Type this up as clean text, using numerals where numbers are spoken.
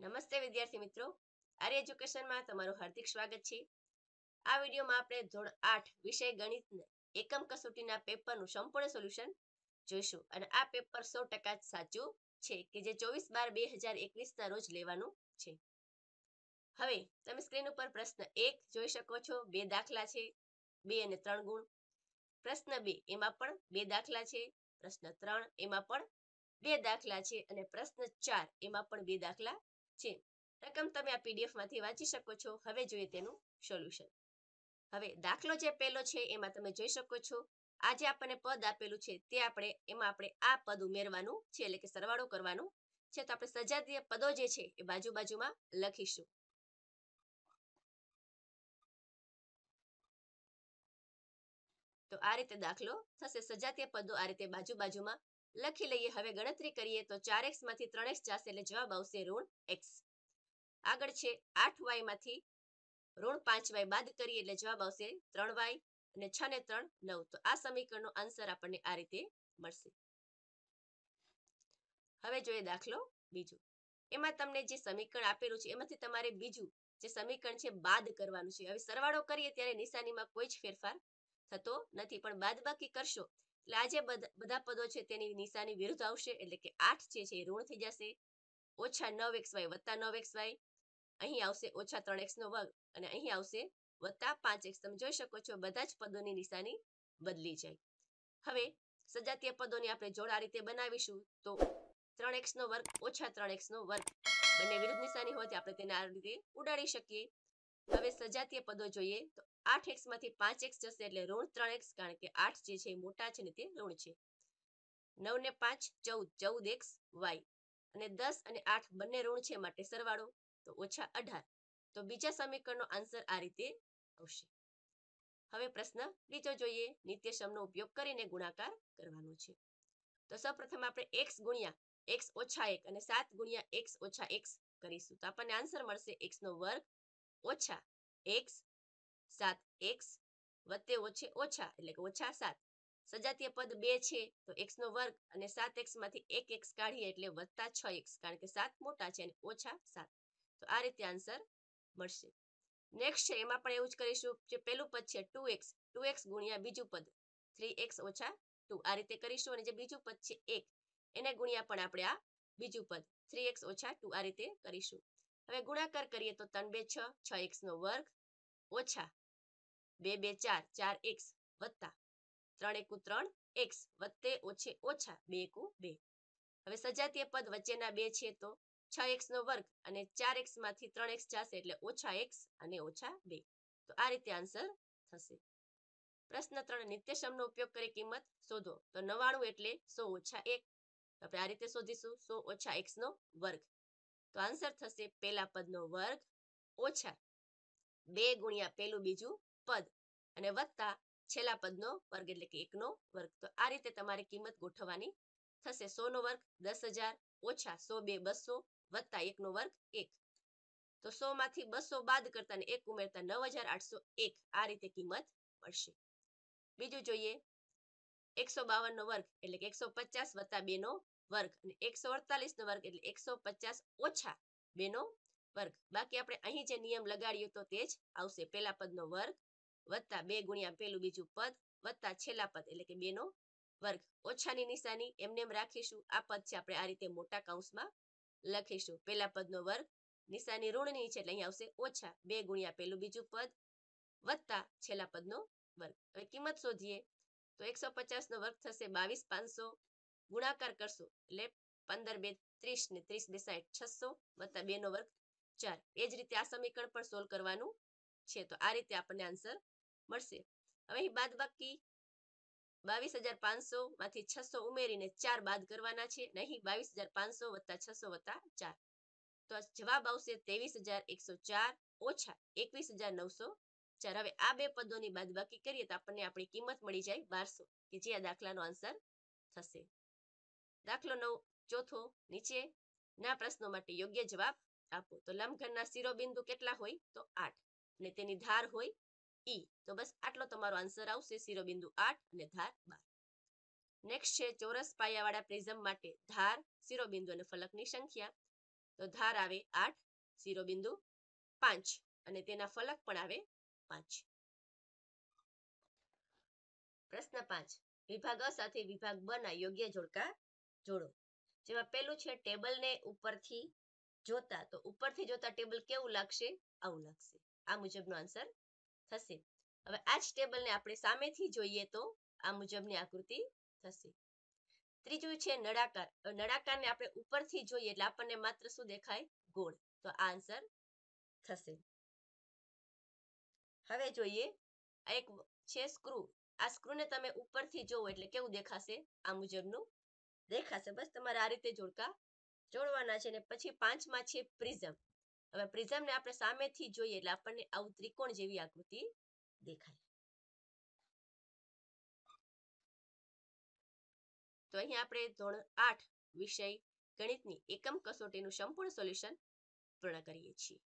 નમસ્તે વિદ્યાર્થી મિત્રો, આર્ય એજ્યુકેશનમાં તમારું હાર્દિક સ્વાગત છે. આ વિડીયોમાં આપણે ધોરણ 8 વિષય ગણિત એકમ કસોટીના પેપરનું સંપૂર્ણ સોલ્યુશન જોઈશું અને આ પેપર 100% સાચું છે કે જે 24/12/2021 ના રોજ લેવાનું છે. હવે તમે સ્ક્રીન ઉપર પ્રશ્ન 1 જોઈ શકો છો. બે દાખલા છે, 2 અને 3 ગુણ. પ્રશ્ન 2 એમાં પણ બે દાખલા છે. પ્રશ્ન 3 એમાં પણ બે દાખલા છે અને પ્રશ્ન 4 એમાં પણ બે દાખલા છે. રકમ તમે આ પીડીએફ માંથી વાંચી શકો છો. હવે જોઈએ તેનું સોલ્યુશન. હવે દાખલો જે પહેલો છે એમાં તમે જોઈ શકો છો, આ જે આપણને પદ આપેલું છે તે એમાં આપણે આ પદ ઉમેરવાનું છે, એટલે કે સરવાળો કરવાનો છે. તો આપણે સજાતીય પદો જે છે એ બાજુમાં લખીશું. તો આ રીતે દાખલો થશે. સજાતીય પદો આ રીતે બાજુમાં લખી લઈએ. હવે ગણતરી કરીએ તો 4x માંથી 3x જશે એટલે જવાબ આવશે -x. આગળ છે 8y માંથી -5y બાદ કરીએ એટલે જવાબ આવશે 3y અને 6 ને 3 9. તો આ સમીકરણનો આન્સર આપણને આ રીતે મળશે. હવે જોઈએ દાખલો બીજો. એમાં તમને જે સમીકરણ આપેલું છે એમાંથી તમારે બીજું જે સમીકરણ છે બાદ કરવાનું છે. હવે સરવાળો કરીએ ત્યારે નિશાનીમાં કોઈ જ ફેરફાર થતો નથી, પણ બાદબાકી કરશો એટલે આ જે બધા પદો છે તેની નિશાની વિરુદ્ધ આવશે, એટલે કે 8 છે એ ઋણ થઈ જશે. -9xy વત્તા 9xy, અહીં આવશે -3x નો વર્ગ અને અહીં આવશે +5x. તમે જોઈ શકો છો બધા જ પદોની નિશાની બદલી જાય. હવે સજાતીય પદોની આપણે જોડ આ રીતે બનાવીશું. તો 3x નો વર્ગ -3x નો વર્ગ બંને વિરુદ્ધ નિશાની હોય આપણે તેને આ રીતે ઉડાડી શકીએ. હવે સજાતીય પદો જોઈએ તો 8x માંથી 5x જશે એટલે -3x, કારણ કે 8 જે છે એ મોટા છે ને તે ઋણ છે. 9 ને 5 14, 14xy અને 10 અને 8 બંને ઋણ છે માટે સરવાળો તો -18. તો બીજા સમીકરણનો આન્સર આ રીતે આવશે. હવે પ્રશ્ન બીજો જોઈએ. નિત્યસમનો ઉપયોગ કરીને ગુણાકાર કરવાનો છે. તો સૌપ્રથમ આપણે x ગુણ્યા x ઓછા 1 અને 7 ગુણ્યા x ઓછા x કરીશું. તો આપણને આન્સર મળશે x નો વર્ગ ઓછા x 7x વત્તે ઓછા એટલે કે -7. સજાતીય પદ 2 છે તો x નો વર્ગ અને 7x માંથી 1x કાઢીએ એટલે +6x, કારણ કે 7 મોટા છે અને -7. તો આ રીતે આન્સર મળશે. નેક્સ્ટ છે એમાં પણ એવું જ કરીશું. જે પહેલું પદ છે 2x ગુણ્યા બીજું પદ 3x ઓછા 2 આ રીતે કરીશું. અને જે બીજું પદ છે 1 એને ગુણ્યા પણ આપણે આ બીજું પદ 3x ઓછા 2 આ રીતે કરીશું. હવે ગુણાકાર કરીએ તો 3 2 6, 6x નો વર્ગ ઓછા 2 2 4, 4x વત્તા 3 1 3x વત્તે ઓછા 2 1 2. હવે સજાતીય પદ વચ્ચેના બે છે તો 6x નો વર્ગ અને 4x માંથી 3x જશે એટલે -x અને -2. તો આ રીતે આન્સર થશે. પ્રશ્ન 3 નિત્યસમનો ઉપયોગ કરી કિંમત શોધો. તો 99 એટલે 100 ઓછા 1. આપણે આ રીતે શોધીશું. 100 ઓછા x નો વર્ગ. તો આન્સર થશે પહેલા પદનો વર્ગ ઓછા 2 ગુણ્યા પેલું બીજું પદ અને વત્તા છેલ્લા પદનો વર્ગ એટલે કે 1 નો વર્ગ. તો આ રીતે તમારે કિંમત ગોઠવવાની થશે. 100 નો વર્ગ 10,000 ઓછા 100 2 200 વત્તા 1 નો વર્ગ 1. તો 100 માંથી 200 બાદ કરતા ને 1 ઉમેરતા 9,801 આ રીતે કિંમત મળશે. બીજું જોઈએ 152 નો વર્ગ એટલે કે 150 વત્તા 2 નો વર્ગ અને 148 નો વર્ગ એટલે 150 ઓછા 2 નો વર્ગ. બાકી આપણે અહીં જે નિયમ લગાડ્યો તો તે જ આવશે. પહેલા પદનો વર્ગ વત્તા 2 ગુણ્યા પેલું બીજું પદ વત્તા છેલ્લા પદ એટલે કે 2 નો વર્ગ. ઓછાની નિશાની એમને એમ રાખીશું. આ પદ છે આપણે આ રીતે મોટા કૌંસમાં લખીશું. પહેલા પદનો વર્ગ નિશાની ઋણની છે એટલે અહીં આવશે ઓછા 2 ગુણ્યા પેલું બીજું પદ વત્તા છેલ્લા પદનો વર્ગ. હવે કિંમત શોધીએ તો 150 નો વર્ગ થશે 22,500. ગુણાકાર કરશો એટલે 15 2 30 ને 30 2 60 600 વત્તા 2 નો વર્ગ 4. એ જ રીતે આ સમીકરણ પણ સોલ્વ કરવાનું છે. તો આ રીતે આપણને આન્સર મળશે. હવે અહીં બાદબાકી 22,500 માંથી 600 ઉમેરીને 4 બાદ કરવાના છે. અહીં 22,500 વત્તા 600 વત્તા 4. તો જવાબ આવશે 23,104 ઓછા 21,904. હવે આ બે પદોની બાદબાકી કરીએ તો આપણને આપણી કિંમત મળી જાય 1200, કે જે આ દાખલાનો આન્સર થશે. દાખલો 9 ચોથો. નીચેના પ્રશ્નો માટે યોગ્ય જવાબ આપો. તો લંબઘનના શિરોબિંદુ કેટલા હોય? તો 8 અને તેની ધાર હોય E. તો બસ આટલો તમારો આન્સર આવશે. શિરોબિંદુ 8 અને ધાર 12. નેક્સ્ટ છે ચોરસ પાયાવાળા પ્રિઝમ માટે ધાર, શિરોબિંદુ અને ફલકની સંખ્યા. તો ધાર આવે 8, શિરોબિંદુ 5 અને તેના ફલક પણ આવે 5. પ્રશ્ન 5. વિભાગ અ સાથે વિભાગ બ ના યોગ્ય જોડકા જોડો. જેમાં પહેલું છે ટેબલને ઉપરથી જોતા, તો ઉપરથી જોતા ટેબલ કેવું લાગશે? આવું લાગશે. આ મુજબનો આન્સર થશે. હવે આ જ ટેબલને આપણે સામેથી જોઈએ તો આ મુજબની આકૃતિ થશે. ત્રીજું છે નળાકાર. નળાકારને આપણે ઉપરથી જોઈએ એટલે આપણને માત્ર શું દેખાય? ગોળ. તો આ આન્સર થશે. હવે જોઈએ આ એક છે સ્ક્રૂ. આ સ્ક્રૂને તમે ઉપરથી જોવો એટલે કેવું દેખાશે? આ મુજબનું દેખાશે. બસ તમારે આ રીતે જોડકા જોડવાના છે. ને પછી 5માં છે પ્રિઝમ. હવે પ્રિઝમને આપણે સામેથી જોઈએ એટલે આપણને આવું ત્રિકોણ જેવી આકૃતિ દેખાય. તો અહીં આપણે ધોરણ 8 વિષય ગણિતની એકમ કસોટીનું સંપૂર્ણ સોલ્યુશન પૂર્ણ કરીએ છીએ.